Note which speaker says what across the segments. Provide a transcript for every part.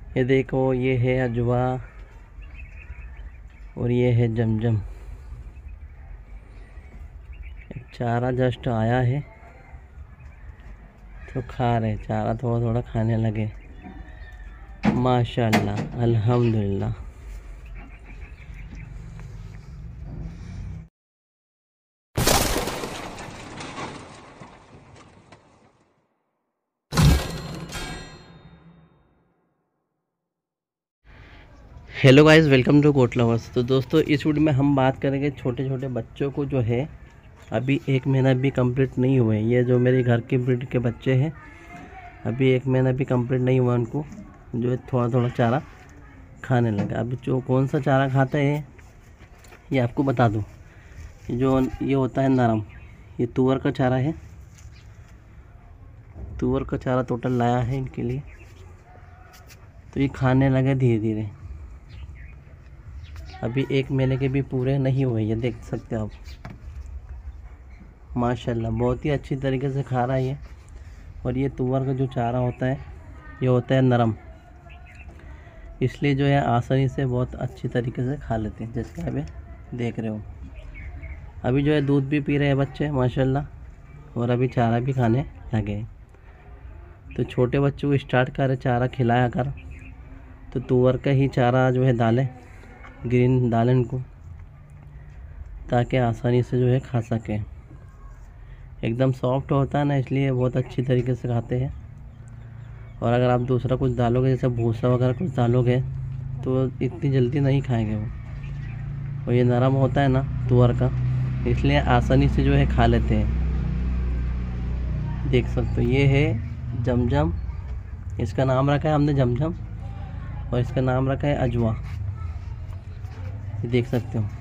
Speaker 1: ये देखो, ये है अजवा और ये है जमजम। चारा जस्ट आया है तो खा रहे, चारा थोड़ा थोड़ा खाने लगे। माशाल्लाह, अल्हम्दुलिल्लाह। Hello guys, welcome to goat lovers. तो दोस्तों, इस वीडियो में हम बात करेंगे छोटे छोटे बच्चों को जो है अभी 1 महीना भी कंप्लीट नहीं हुए। ये जो मेरे घर के ब्रीड के बच्चे हैं, अभी 1 महीना भी कंप्लीट नहीं हुआ, उनको जो है थोड़ा थोड़ा चारा खाने लगा। अभी जो कौन सा चारा खाते हैं ये आपको बता दूं। जो ये होता है नरम, ये तुअर का चारा है। तुअर का चारा टोटल लाया है इनके लिए, तो ये खाने लगे धीरे धीरे। अभी 1 महीने के भी पूरे नहीं हुए, ये देख सकते हो आप। माशाल्लाह, बहुत ही अच्छी तरीके से खा रहा है ये। और ये तुअर का जो चारा होता है ये होता है नरम, इसलिए जो है आसानी से बहुत अच्छी तरीके से खा लेते हैं। जैसे अभी देख रहे हो, अभी जो है दूध भी पी रहे हैं बच्चे माशाल्लाह, और अभी चारा भी खाने लगे। तो छोटे बच्चों को स्टार्ट करें चारा खिलाया कर, तो तुअर का ही चारा जो है डालें, ग्रीन डालें इनको, ताकि आसानी से जो है खा सकें। एकदम सॉफ्ट होता है ना, इसलिए बहुत अच्छी तरीके से खाते हैं। और अगर आप दूसरा कुछ डालोगे, जैसे भूसा वगैरह कुछ डालोगे, तो इतनी जल्दी नहीं खाएंगे वो। और ये नरम होता है ना तुअर का, इसलिए आसानी से जो है खा लेते हैं। देख सकते हो, ये है जमजम। इसका नाम रखा है हमने जमजम, और इसका नाम रखा है अजवा। ये देख सकते हो।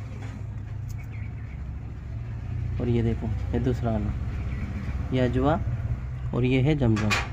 Speaker 1: और ये देखो, ये दूसरा वाला, ये अजवा और ये है जमजम।